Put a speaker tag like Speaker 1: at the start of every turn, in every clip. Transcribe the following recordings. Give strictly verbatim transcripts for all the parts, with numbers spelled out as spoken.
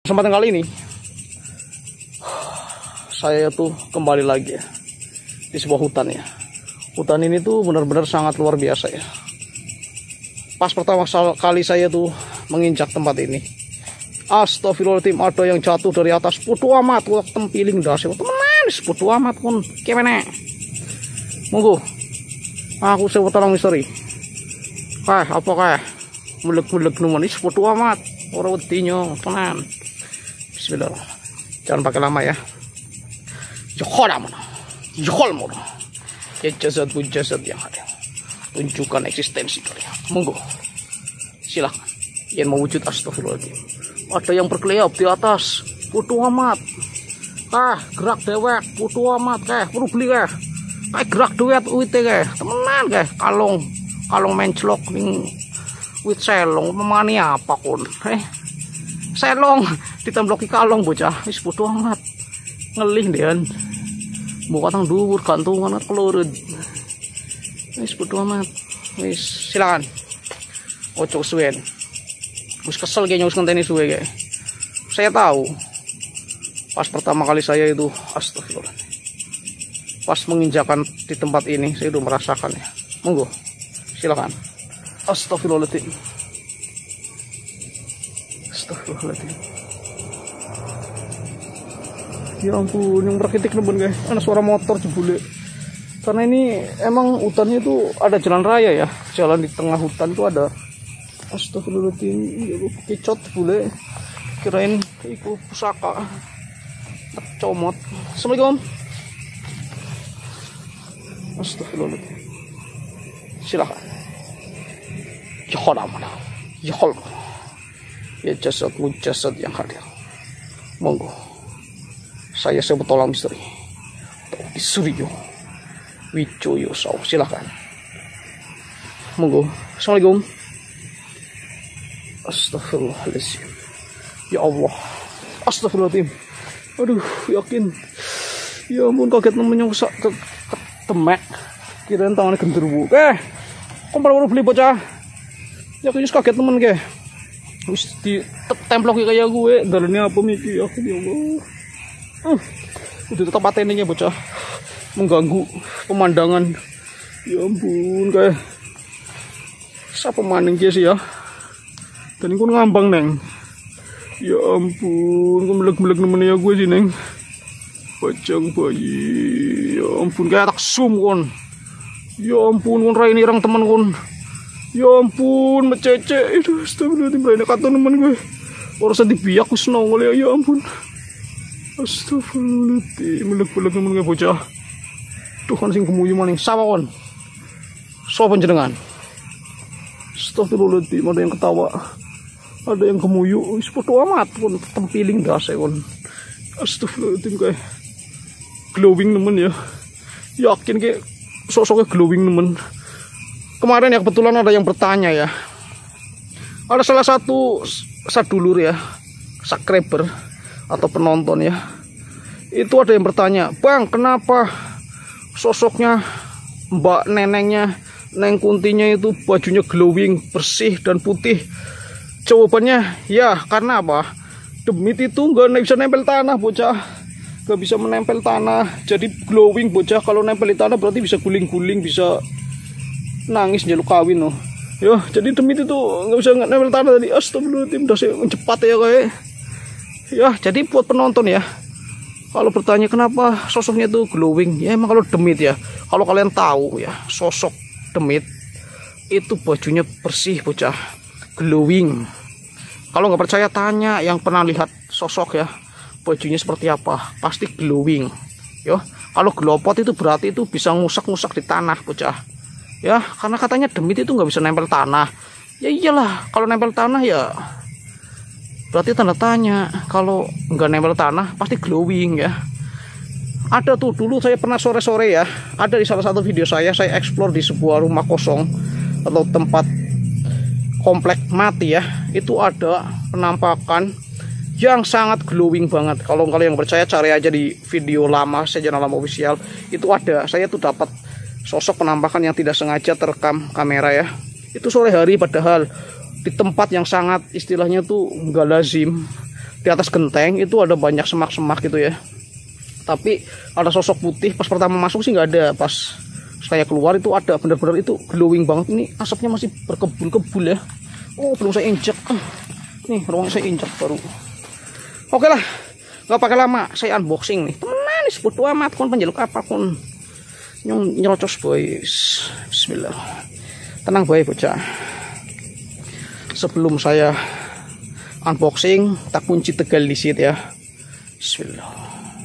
Speaker 1: Kesempatan kali ini saya tuh kembali lagi ya di sebuah hutan ya. Hutan ini tuh benar-benar sangat luar biasa ya. Pas pertama kali saya tuh menginjak tempat ini, astagfirullahaladzim, ada yang jatuh dari atas. Putu amat, waktu tempiling dasar temenan, putu amat pun kemana? Monggo, aku sewa tolong misteri. Kah, apa kah? Mulek-mulek numanis putu amat, orang wedinyo tenan. Bismillah, jangan pakai lama ya. Jokol mana? Jokol mana? Ya jasad pun jasad yang ada. Tunjukkan eksistensi kalian. Monggo, silahkan. Yang mau wujud astagfirullahaladzim. Ada yang berkeliap di atas. Putu amat. Kah, gerak dewek. Putu amat kah. Perlu beli kah. Kah gerak dewek uite kah. Temenan kah. Kalong, kalong menclok ning wit selong. Memani apa kon? Eh, selong ditembloki kalong bocah. Wis putu amat. Ngelih dean. Buka tang dhuwur gantungan kelurut. Wis putu amat. Wis silakan. Ojo suwen. Wis kesel kayaknya wis ngenteni suwe kayak. Saya tahu. Pas pertama kali saya itu astagfirullah. Pas menginjakan di tempat ini saya udah merasakan ya. Monggo. Silakan. Astagfirullahaladzim. Astagfirullahaladzim. Ya ampun, yang berakitik nemen guys. Ada suara motor jebule. Karena ini emang hutannya itu ada jalan raya ya. Jalan di tengah hutan itu ada. Astagfirullahaladzim, ya kecot bule. Kirain itu pusaka. Tak comot. Assalamualaikum. Astagfirullahaladzim. Silakan. Jahol mana? Jahol mana? Ya jasad mujasad yang hadir. Monggo. Saya sebut tolong misteri. Tobi Suryo Wijoyo Saw. Silakan. Monggo. Assalamualaikum. Astagfirullahaladzim. Ya Allah. Astagfirullahaladzim. Aduh, yakin. Ya ampun, kaget namanya usak ke ketemek. Kirain tangannya genderuwo. Eh, kok baru beli bocah? Ya aku kaget temen ke. Wis di temploki kayak gue. Dalane apa miki? Aku ya Allah. Uh, udah tetap patennya bocah. Mengganggu pemandangan. Ya ampun, kayak siapa maning sih ya? Dan ini ngambang neng. Ya ampun, gue melek-melek nemennya gue sih neng. Bajang bayi. Ya ampun, kayak tak sum kon. Ya ampun, kon rai ini orang teman kon. Ya ampun, mecece. Itu astagfirullahaladzim, rai ini kata teman gue. Orang sedih biak wis nongol ya. Ya ampun. Astagfirullahaladzim, melek-melek nemen gue bocah. Tuh kan sing kemuyu maning. Sapa kon? Sopo jenengan? Astagfirullahaladzim, ada yang ketawa. Ada yang kemuyu, wis podo amat pun tempiling dase kon. Astagfirullahaladzim, kayak glowing nemen ya. Yakin kayak sosoknya glowing nemen. Kemarin ya kebetulan ada yang bertanya ya. Ada salah satu sadulur ya, subscriber atau penonton ya. Itu ada yang bertanya, "Bang, kenapa sosoknya Mbak nenengnya, Neng Kuntinya itu bajunya glowing, bersih dan putih?" Jawabannya, ya karena apa? Demit itu nggak bisa nempel tanah bocah, nggak bisa menempel tanah, jadi glowing bocah. Kalau nempel di tanah berarti bisa guling-guling, bisa nangis jaluk kawin loh. Ya, jadi demit itu nggak bisa nempel tanah tadi. Astagfirullahaladzim, udah saya cepat ya kayak. Ya, jadi buat penonton ya, kalau bertanya kenapa sosoknya itu glowing, ya emang kalau demit ya. Kalau kalian tahu ya, sosok demit itu bajunya bersih bocah, glowing. Kalau nggak percaya tanya yang pernah lihat sosok ya, bajunya seperti apa, pasti glowing. Ya, kalau glopot itu berarti itu bisa ngusak-ngusak di tanah bocah. Ya, karena katanya demit itu nggak bisa nempel tanah. Ya iyalah, kalau nempel tanah ya berarti tanda tanya. Kalau nggak nempel tanah pasti glowing ya. Ada tuh dulu saya pernah sore-sore ya, ada di salah satu video saya, saya explore di sebuah rumah kosong atau tempat komplek mati ya. Itu ada penampakan yang sangat glowing banget. Kalau kalian yang percaya cari aja di video lama saya, Channel Lama Official. Itu ada, saya tuh dapat sosok penampakan yang tidak sengaja terekam kamera ya. Itu sore hari padahal di tempat yang sangat istilahnya tuh nggak lazim, di atas genteng itu ada banyak semak-semak gitu ya. Tapi ada sosok putih pas pertama masuk sih nggak ada. Pas saya keluar itu ada, benar-benar itu glowing banget. Ini asapnya masih berkebul-kebul ya. Oh, belum saya injek. Nih ruangnya saya injek baru. Oke lah, nggak pakai lama, saya unboxing nih. Teman, ini bodo amat kon penjeluk apa kon nyong nyerocos boys. Bismillah. Tenang boy bocah. Sebelum saya unboxing, tak kunci tegal di situ ya. Bismillah.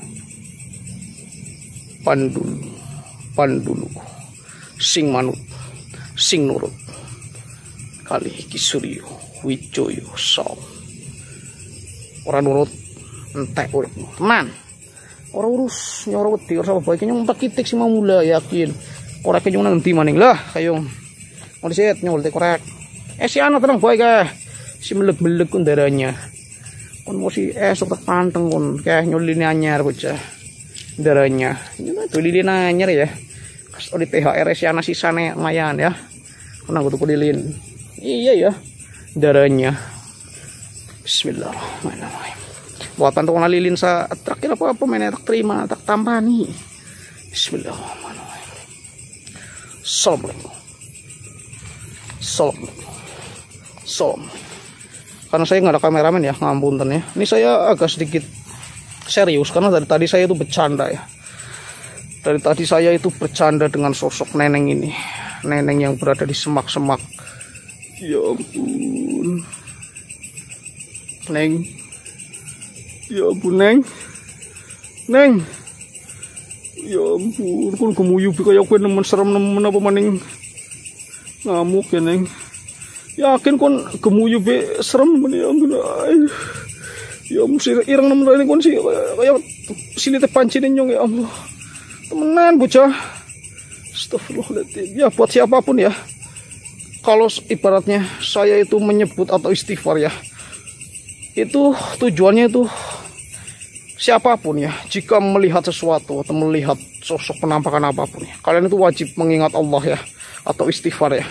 Speaker 1: Pandulu, pandulu, sing manut, sing nurut. Kali iki Suryo Wijoyo Saw. Orang nurut entek uripmu. Teman. Ora urus nyoro wedi ora bae nyong tak kitik sing mau mulai yakin. Korek nyong nang endi maning lah kayo. Mau diset nyol te korek. Eh si ana tenang bae ka. Si meleg-meleg kun darahnya. Kon mesti esok tak panteng kon kae nyolini anyar bocah. Darahnya ini tuh lilin anyar ya. Kas di T H R si ana sisane lumayan ya. Kenang kudu lilin. Iya ya. Darahnya. Bismillahirrahmanirrahim. Buat pantauan lilin sa terakhir apa apa main tak terima tak tambah nih. Bismillahirrahmanirrahim. Assalamualaikum. Assalamualaikum. Salam. Karena saya nggak ada kameramen ya, ngampunten ya. Ini saya agak sedikit serius karena dari tadi saya itu bercanda ya. Dari tadi saya itu bercanda dengan sosok neneng ini. Neneng yang berada di semak-semak. Ya ampun. Neng. Ya ampun Neng. Neng. Ya ampun, kun kemuyu kaya kowe nemen serem nemen apa maning ngamuk ya Neng. Yakin kon kemuyu be serem nemen ya ampun. Ya mesti ireng nemen rene kon sih kaya sini teh pancine nyong ya Allah. Temenan bocah. Astagfirullahaladzim. Ya buat siapapun ya. Kalau ibaratnya saya itu menyebut atau istighfar ya. Itu tujuannya itu siapapun ya, jika melihat sesuatu atau melihat sosok penampakan apapun ya, kalian itu wajib mengingat Allah ya, atau istighfar ya.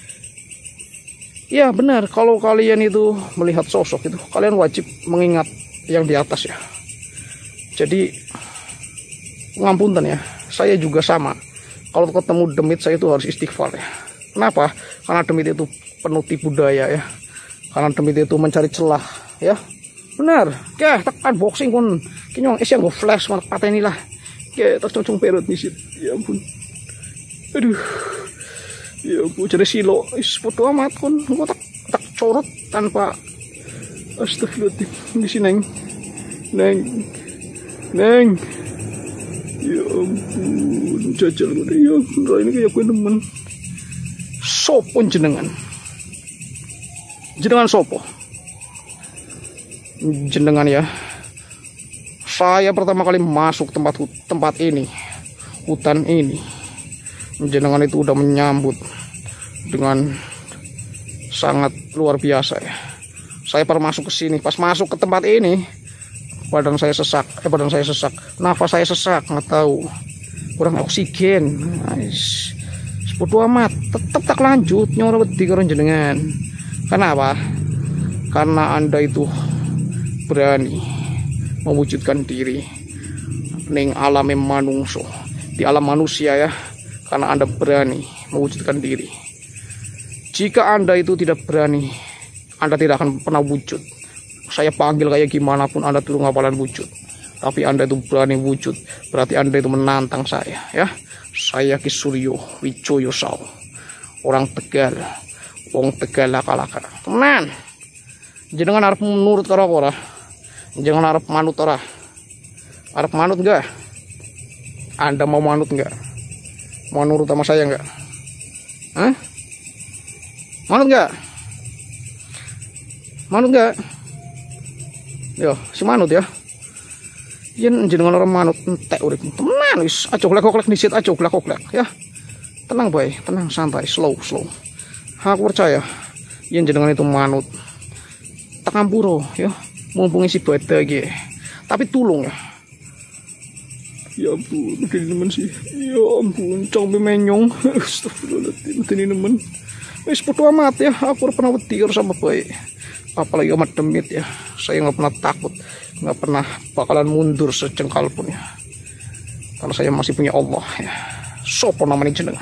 Speaker 1: Ya benar, kalau kalian itu melihat sosok itu, kalian wajib mengingat yang di atas ya. Jadi ngampunten ya, saya juga sama. Kalau ketemu demit saya itu harus istighfar ya. Kenapa? Karena demit itu penuh tipu daya ya. Karena demit itu mencari celah ya. Benar. Oke, tak unboxing kon. Kinyong is yang go flash mark pateni lah. Oke, tak cocong perut nisit. Ya ampun. Aduh. Ya ampun, jadi silo. Is foto amat kon. Gua tak tak corot tanpa astagfirullahaladzim. Di sini Neng. Neng. Neng. Ya ampun, jajal gue deh ya. Bener ini kayak gue nemen. Sopo jenengan. Jenengan sopo. Jenengan ya. Saya pertama kali masuk tempat tempat ini, hutan ini. Jenengan itu udah menyambut dengan sangat luar biasa ya. Saya pernah masuk ke sini, pas masuk ke tempat ini, badan saya sesak, eh badan saya sesak, nafas saya sesak, nggak tahu, kurang oksigen. Nice. Bodo amat, tetap tak lanjut nyora wedi karo jenengan. Kenapa? Karena Anda itu berani mewujudkan diri ning alam manungso, di alam manusia ya. Karena Anda berani mewujudkan diri. Jika Anda itu tidak berani, Anda tidak akan pernah wujud. Saya panggil kayak gimana pun Anda tuh nggak bakalan wujud. Tapi Anda itu berani wujud, berarti Anda itu menantang saya ya. Saya Ki Suryo Wijoyo Saw, orang Tegal, wong Tegal laka-laka. Teman, jenengan arep menurut karo ora? Jangan arep manut ora? Arep manut enggak? Anda mau manut enggak? Mau nurut sama saya enggak? Hah? Manut enggak? Manut enggak? Yo, si manut ya. Yen jenengan orang manut entek urip. Tenan wis, aja glek-glek disit, aja glek-glek ya. Tenang boy, tenang santai, slow, slow. Aku percaya yen jenengan itu manut. Tak ngampuro ya. Mumpung isi bada iki. Tapi tulung ya. Ya ampun, udah nemen sih. Ya ampun, combe menyong. Astagfirullahaladzim, ini nemen. Wis podo amat ya, aku pernah wedi karo sama bae. apalagi amat demit ya. Saya nggak pernah takut, nggak pernah bakalan mundur sejengkal pun ya, karena saya masih punya Allah ya. Sopo namanya jenengan.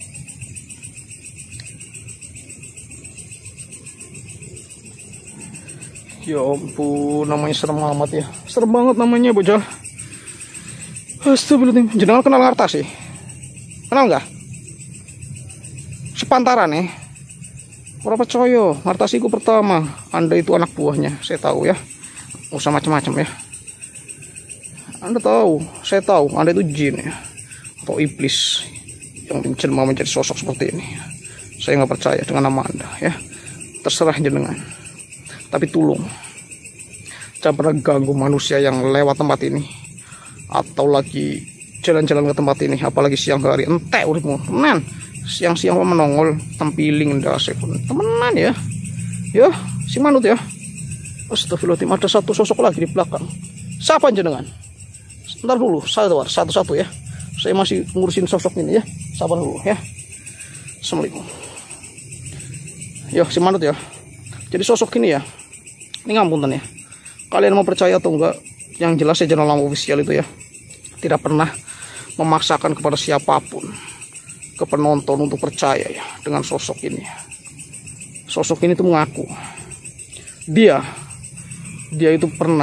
Speaker 1: Ya ampun, namanya serem amat ya, serem banget namanya bocah. Astagfirullahaladzim, jenengan kenal Ngarta sih? Kenal nggak? Sepantaran ya. Ora percaya, Ngartasiku pertama. Anda itu anak buahnya, saya tahu ya. Nggak usah macam-macam ya. Anda tahu, saya tahu Anda itu jin ya, atau iblis yang menjelma menjadi sosok seperti ini. Saya nggak percaya dengan nama Anda ya. Terserah jenengan. Tapi tolong, jangan pernah ganggu manusia yang lewat tempat ini, atau lagi jalan-jalan ke tempat ini, apalagi siang hari. Entek uripmu, tenan. Siang-siang menongol tempiling ndase pun temenan ya. Ya, si manut ya. Astagfirullahaladzim, ada satu sosok lagi di belakang. Siapa jenengan? Sebentar dulu, sabar, satu-satu ya. Saya masih ngurusin sosok ini ya. Sabar dulu ya. Assalamualaikum. Ya, si manut ya. Jadi sosok ini ya. Ini ngampunten ya. Kalian mau percaya atau enggak? Yang jelas ya, channel Lama Official itu ya tidak pernah memaksakan kepada siapapun, ke penonton untuk percaya ya dengan sosok ini. Sosok ini tuh mengaku dia dia itu pernah,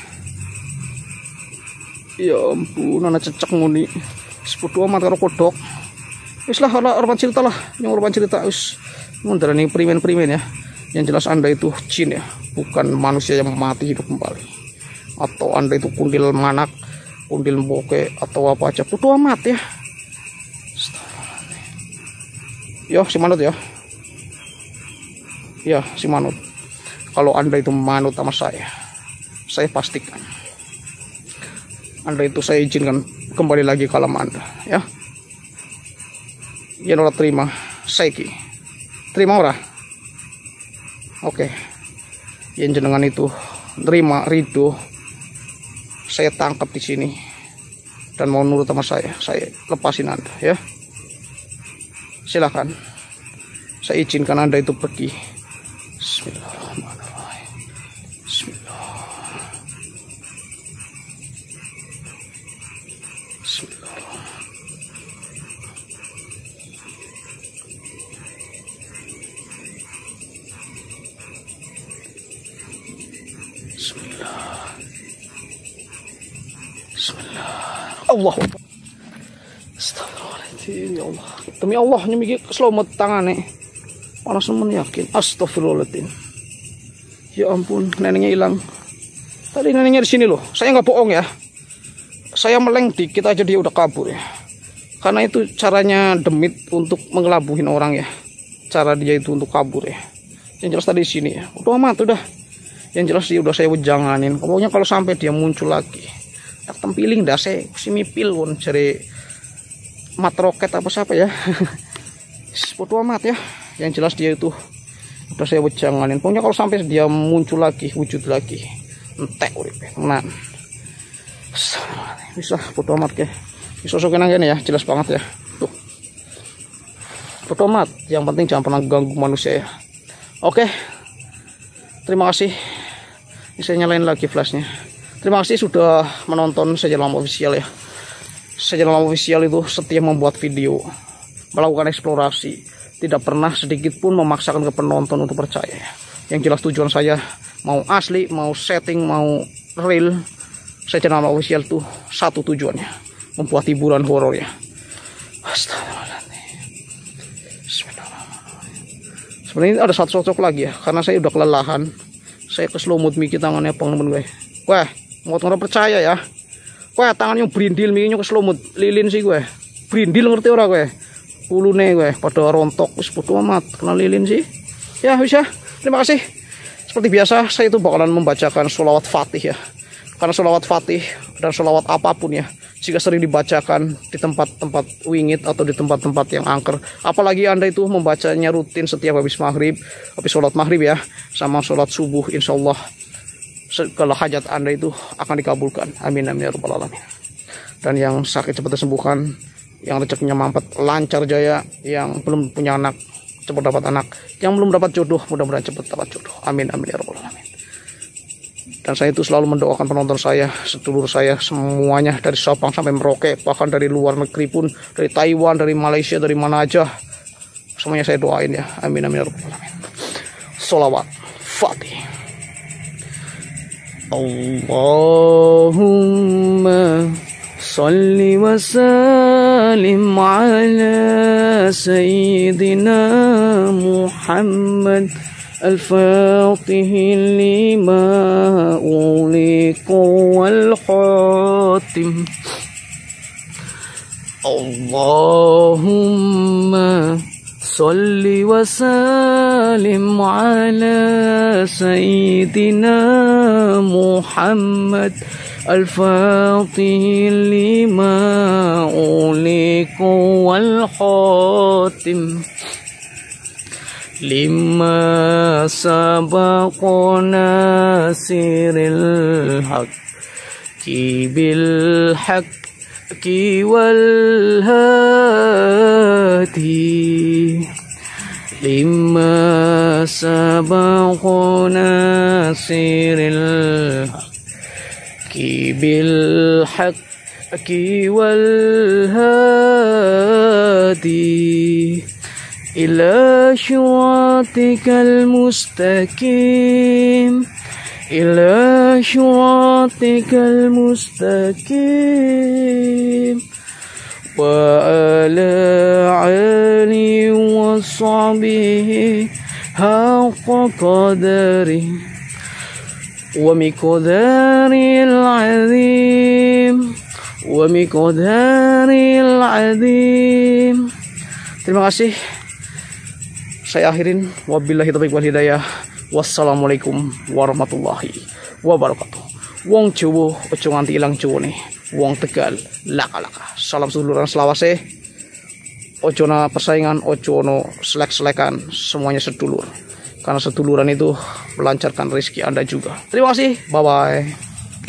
Speaker 1: ya ampun, anak cecek nguni seputu amat karo kodok. Wis lah, orang cerita lah, yang orang cerita wis mundur nih primen-primen ya. Yang jelas Anda itu jin ya, bukan manusia yang mati hidup kembali, atau Anda itu kundil manak, kundil boke, atau apa aja, bodo amat ya. Yo, si manut ya. Ya, si manut. Kalau Anda itu manut sama saya, saya pastikan Anda itu saya izinkan kembali lagi ke alam Anda ya. Ya, ora terima saiki. Terima ora? Oke. Yang jenengan itu terima ridho, saya tangkap di sini dan mau nurut sama saya, saya lepasin Anda ya. Silakan, saya izinkan Anda itu pergi. Bismillahirrahmanirrahim. Bismillah. Bismillah. Bismillah. Bismillah. Allah. Astagfirullahaladzim, ya Allah. Demi Allah nyemiki keselomot tangane. Panas nemen yakin. Astagfirullahaladzim. Ya ampun, neneknya hilang. Tadi neneknya di sini loh. Saya nggak bohong ya. Saya meleng dikit aja dia udah kabur ya. Karena itu caranya demit untuk mengelabuhin orang ya. Cara dia itu untuk kabur ya. Yang jelas tadi di sini ya. Udah amat udah. Yang jelas dia udah saya wejanganin. Pokoknya kalau sampai dia muncul lagi, tak tempiling dah saya si mipil pun cari mat roket apa siapa ya. Bodo amat ya. Yang jelas dia itu udah saya wejanganin. Pokoknya kalau sampai dia muncul lagi, wujud lagi, entek uripe tenan. Bisa bodo amat ke. Sosok nang kene ya, jelas banget ya. Tuh. Bodo amat, yang penting jangan pernah ganggu manusia ya. Oke. Terima kasih. Ini saya nyalain lagi flashnya. Terima kasih sudah menonton Channel Lama Official ya. Channel Lama Official itu setia membuat video, melakukan eksplorasi, tidak pernah sedikit pun memaksakan ke penonton untuk percaya ya. Yang jelas tujuan saya mau asli, mau setting, mau real, saya Channel Lama Official tuh satu tujuannya, membuat hiburan horor ya. Astagfirullahaladzim. Bismillahirrahmanirrahim. Sebenarnya ada satu sosok lagi ya, karena saya udah kelelahan. Saya keselumut mikir tangannya pengen gue. Wah, mau orang percaya ya. Wah, tangannya brindil mikirnya keselumut, lilin sih gue. Brindil ngerti ora gue? Ulune gue pada rontok, wis bodo amat, kena lilin sih. Ya, bisa. Terima kasih. Seperti biasa, saya itu bakalan membacakan sholawat Fatih ya. Karena sholawat Fatih dan sholawat apapun ya, jika sering dibacakan di tempat-tempat wingit atau di tempat-tempat yang angker, apalagi Anda itu membacanya rutin setiap habis maghrib, habis sholat maghrib ya, sama sholat subuh, insya Allah segala hajat Anda itu akan dikabulkan. Amin amin ya rabbal alamin. Dan yang sakit cepat disembuhkan, yang rezekinya mampet lancar jaya, yang belum punya anak cepat dapat anak. Yang belum dapat jodoh, mudah-mudahan cepat dapat jodoh. Amin amin ya rabbal alamin. Dan saya itu selalu mendoakan penonton saya, sedulur saya, semuanya dari Sabang sampai Merauke, bahkan dari luar negeri pun, dari Taiwan, dari Malaysia, dari mana aja, semuanya saya doain ya. Amin amin ya rabbal alamin. Sholawat Fatih. Allahumma sholli wa sallim ala sayyidina Muhammad al-Fatih lima uliq wal khatim. Allahumma sholli wa sallim ala sayyidina Muhammad al-Fatih lima uliq wal khatim lima sabaqona siril haqqi bil haqqi wal hadi lima sabaqona siril haqqi bil haqqi wal hadi ila syiratikal mustaqim ila syiratikal mustaqim wa ala ali wa sahbihi haqqa qadari wa miqdaril azim wa miqdaril azim. Terima kasih. Saya akhirin, wabillahi taufiq wal hidayah. Wassalamualaikum warahmatullahi wabarakatuh. Wong Jowo ojo nganti ilang Jowo nih. Wong Tegal laka-laka. Salam seduluran selawase. Ojo na persaingan, ojo no selek-selekan, semuanya sedulur. Karena seduluran itu melancarkan rezeki Anda juga. Terima kasih. Bye bye.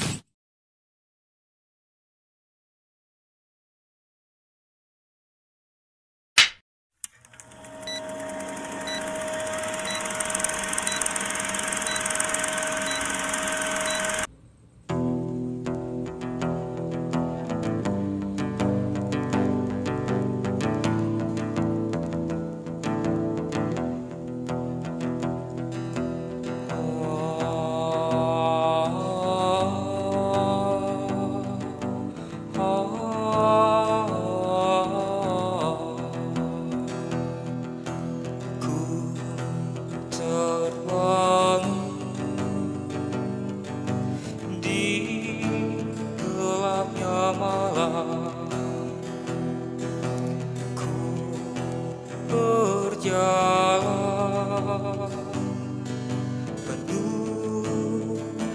Speaker 2: penuh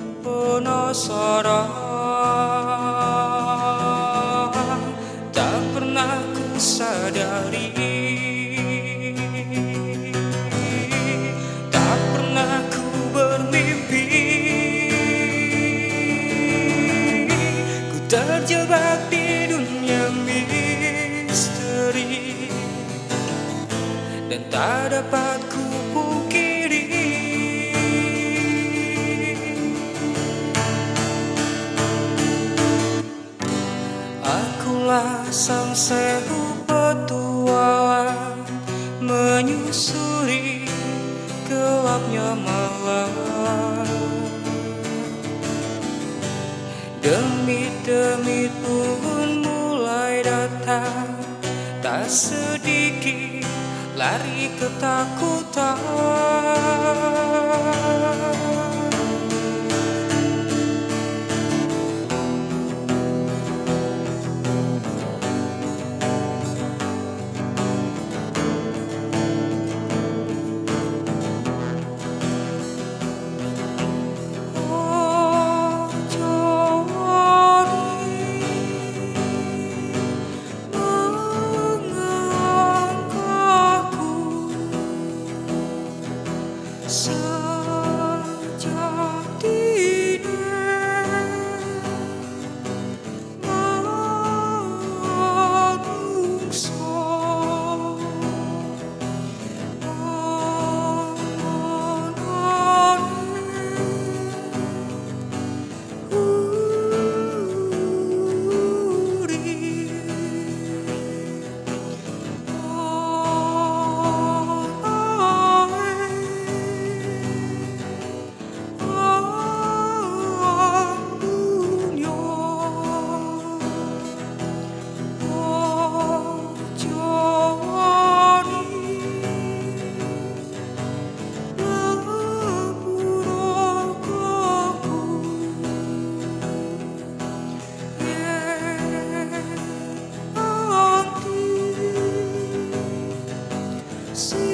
Speaker 2: penasaran, tak pernah ku sadari, tak pernah ku bermimpi, ku terjebak di dunia misteri dan tak dapat ku pungkiri. Akulah sang sehu petualang, menyusuri gelapnya malam. Demit-demit pun mulai datang, tak sedikit lari ketakutan. kasih